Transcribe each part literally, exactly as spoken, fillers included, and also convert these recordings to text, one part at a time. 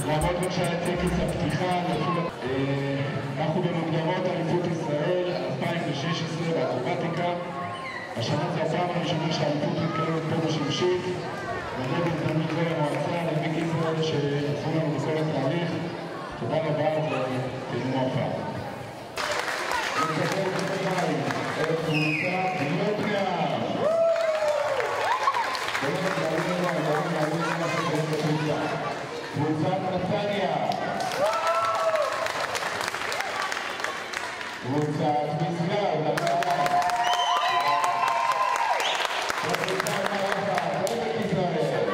לעמוד בבקשה לטקס הפתיחה. אנחנו במוקדמות אליפות ישראל אלפיים ושש עשרה באקרובטיקה. השנה זו הפעם הראשונה שהאליפות מתקיימת פה בשמשית. מודה בהזדמנות זו למועצה, למיקי ישראל שעזרו לנו בכל התהליך. תודה רבה ותהנו מופע. נקבל בבית את קבוצת גלוטניה. באמת להבין להבין להבין מה שקורה בקבוצה. קבוצת נתניה. קבוצת משגב, נתניה. קבוצת מערכה, עמק יזרעאל.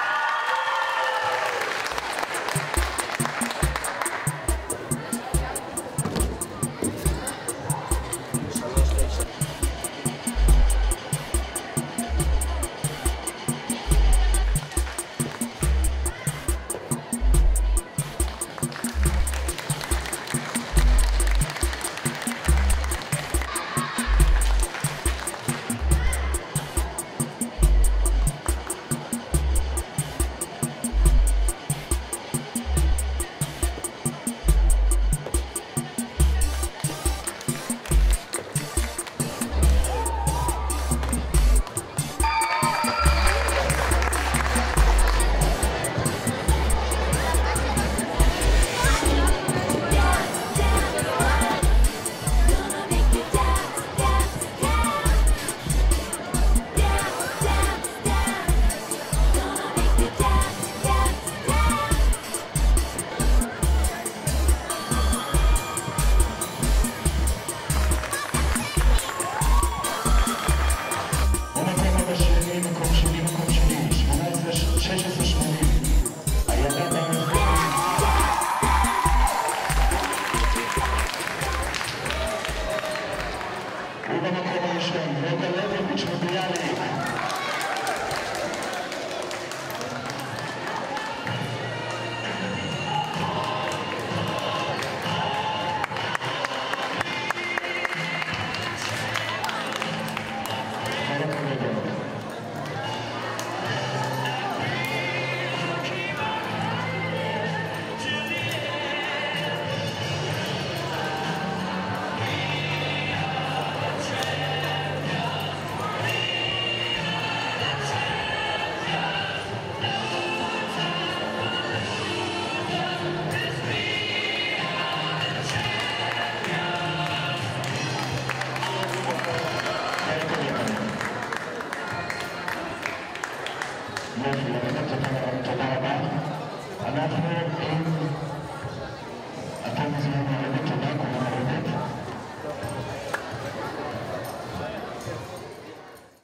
תודה רבה. אנחנו, אתם מזמינים לרדת תודה.